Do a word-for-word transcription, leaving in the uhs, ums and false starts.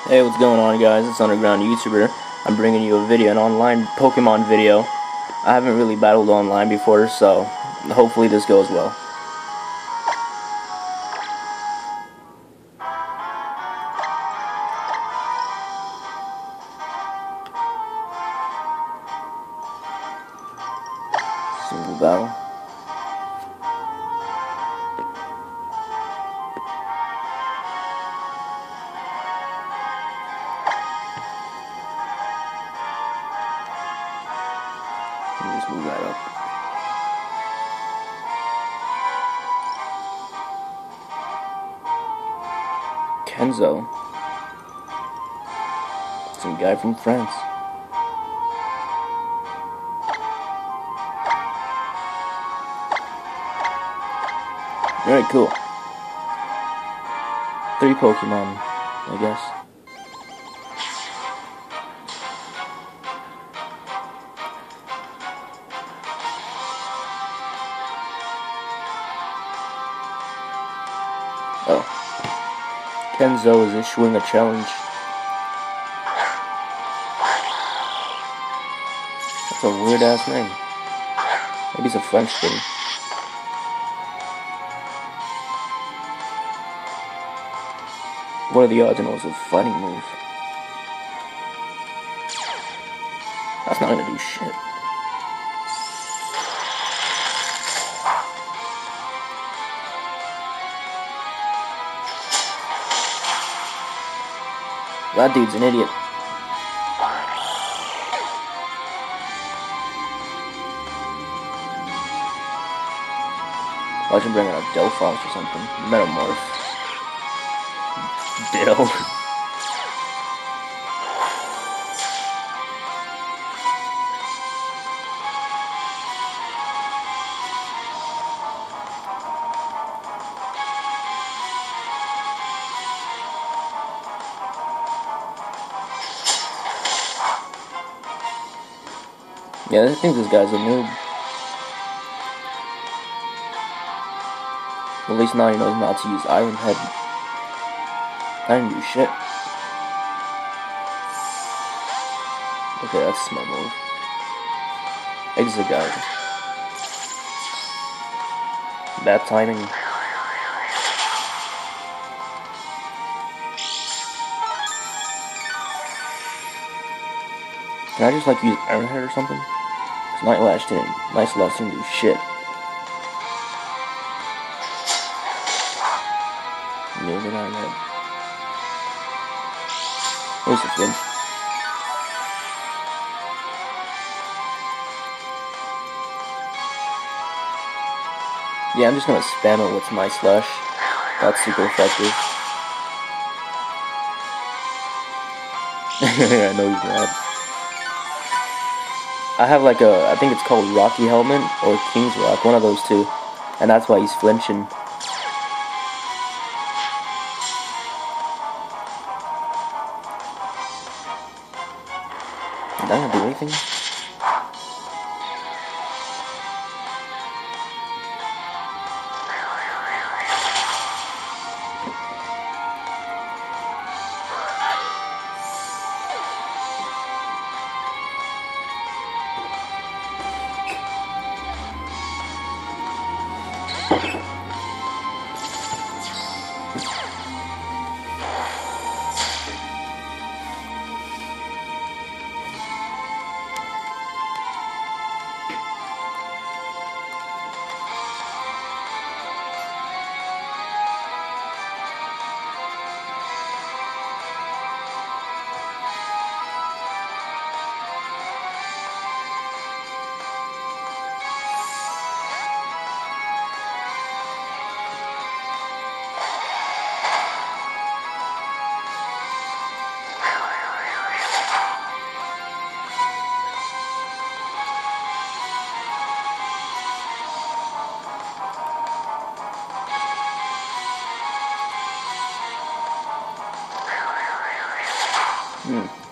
Hey, what's going on, guys? It's Underground YouTuber. I'm bringing you a video, an online Pokemon video. I haven't really battled online before, so hopefully this goes well. Single battle. Let me just move that up. Kenzo. Some guy from France. Alright, cool. Three Pokemon, I guess. Oh. Kenzo is issuing a challenge. That's a weird ass name. Maybe it's a French thing. What are the odds it was a fighting move? That's not gonna do shit. That dude's an idiot. I should bring out a Delphos or something. Metamorph. Ditto. Yeah, I think this guy's a noob. At least now he knows not to use Iron Head. I didn't do shit. Okay, that's a smart move. Exit guard. Bad timing. Can I just like use Iron Head or something? Cause Night Lash didn't. Night Lash didn't do shit. Yeah, good Iron Head. Where's the flinch? Yeah, I'm just gonna spam it with my slash. That's super effective. I know he's mad. I have like a, I think it's called Rocky Helmet or King's Rock, one of those two, and that's why he's flinching. Did I not do anything? Hmm.